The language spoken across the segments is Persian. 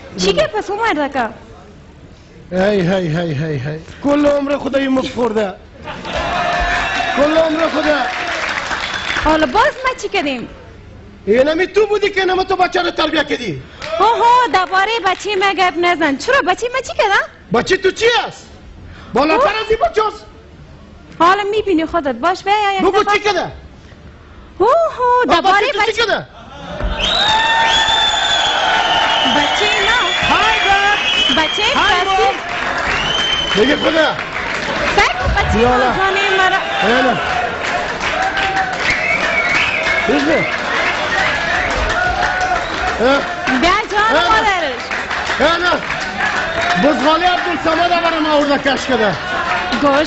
چی که پس اومد که هی کل عمر خدا این مفت خورده، کل عمر خدا. حالا باز ما چی کردیم؟ اینمی تو بودی که اینم تو بچه رو تربیه کردی. اوه درباره بچه ما گپ نزن. چرا بچه ما چی کردم؟ بچه تو چی است؟ بالاتر از این بچه است. حالا میبینی خودت باش بیا یک بگو چی کده؟ اوه درباره بچه چی کده؟ بچه نه بچه فرسی بگه خدا سعی بچه جانه مرا نه بگه بیا جان مادرش نه بزغالی عبدالصمد برام آورده کش کده گوش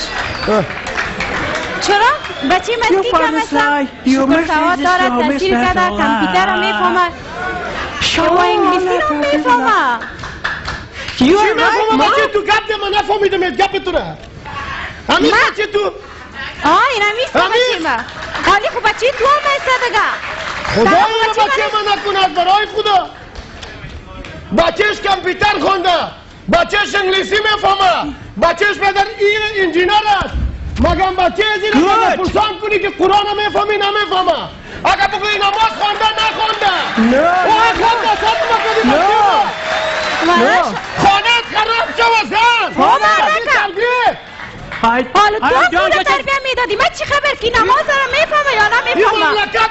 چرا؟ بچه مسکی کم است شکر سواد دارد تحصیل کرده کامپیوتر را میفهمد شما انگلیسی را میفهمد چی میفهمه بچه تو گپ ده من نفهمیدم گپ تو را همین بچه تو این همیست بچه ما حالی خب بچه تو هم ایسته دگه خدا اینو بچه من نکند برای خدا بچهش کامپیوتر خونده بچهش انگلیسی میفهمه بچهش پدر این انجینر است مگم بچه از این رو پرسان کنی که قرآن رو میفهمی نمیفهمه اگر بگوی نماز خونده نخونده اوه خونده سب مکدی بچه خانه خراب شو زن تربیه حالا تو هم خونه تربیه میدادی من چی خبر که نماز رو میفهمه یا نمیفهمه این مملکت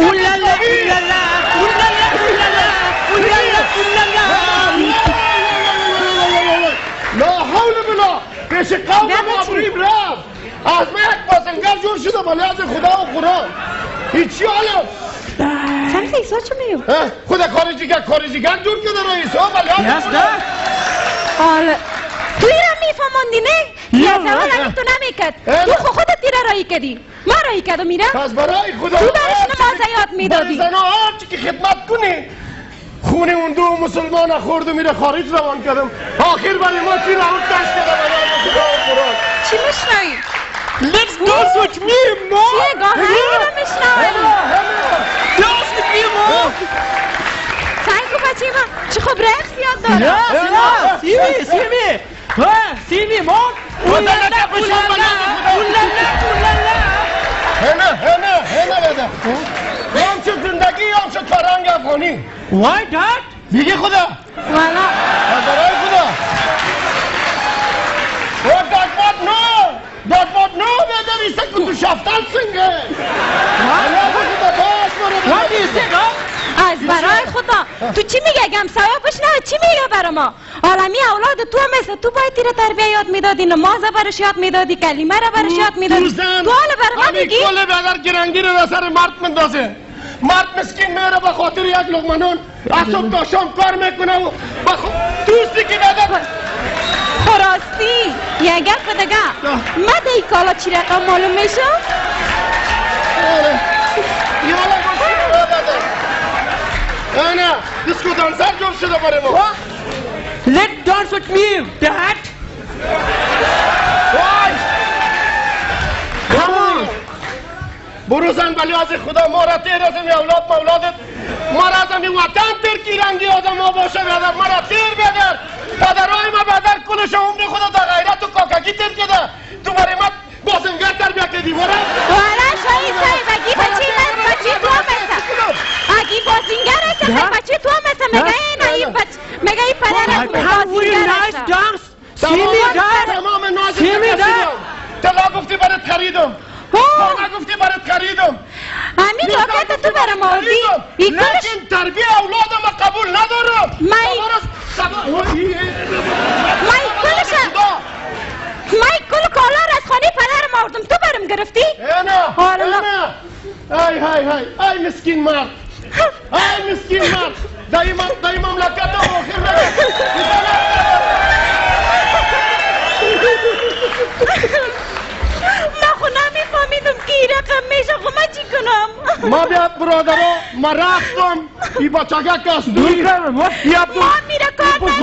لا حول بلا پیش قوم معبریم رفت از من یک باسنگر جور شده با لحظ خدا و قرآن هیچی حالا سمسه ایسا چه میو؟ خدا خارجیگر جور کرده را ایسا با لحظ خدا حالا توی را میفهموندی نه؟ یا سوال اگه تو نمیکد تو خودت تیره رایی کردی ما رایی کردو میره؟ پس برای خدا تو برش نماز یاد میدادی برای زنها هرچی که خدمت کنی خونه اون دو مسلمان خورد و میره خارج روان کردم آخر برای ما چی راود داشت کردم برای خدا و قرآن چی مشنوی؟ Let's dance with me, Mom! چیه گاهنگی رو مشنوی؟ Dance with me, Mom! سنگو بچه ما چه خب رقص یاد دارم نه سیمی مام اولالا هنه بده هم شد زندگی هم شد فرهنگ افغانی Why that? دیگه خدا والا برای خدا دادباد نو بده بیسته که تو شفتن سنگه What do you say, از برای خدا تو چی میگه گم ثوابش نه چی میگه برا ما عالمی اولاد تو هم مثل تو باید تیره تربیه یاد میدادی نماز برش یاد میدادی کلمه را برش یاد میدادی تو حالا برا ما میگی کل بدر گرنگی رو به سر مرد مندازه مرد مسکین میره به خاطر یک لقمه نون از صبح تا شام کار میکنه و دوستی که بدر خراستی یه گفت دگه من دی کالا چی رقم معلوم میشه یالا مسکین رو بدر نه دیسکو دانسر جور شده برای ما Let's dance with me, Dad. برو زن بلی از خدا ما را تیر از این اولاد مولادت ما را از این وطن تیر کی رنگی آدم ها باشه بدر ما را تیر بدر پدرهای ما بدر کلش عمر خدا در غیرت و کاکاکی تیر کده تو برای ما بازنگر تربیه کدی برا والا شایی بگی بچی من بچی تو هم مثل اگی بازنگر است بچی تو هم مثل مگه این مگه این پدر بازنگر است تمام نازی تکسیدم طلا گفتی برات خریدم خانه گفتی برات خریدم همین راکت تو برای ماردی لیکن تربیه اولادم قبول ندارم مای کل کالا را از خانه پدرم آوردم تو برم گرفتی؟ ای مسکین مرد ای مسکین مرد دایی مملکت آخر من خود نمیفهمیدم که این رقم میشه خب من چی کنم؟ ما برادرها ما رفتم ای بچگه کس دوی ما میره کار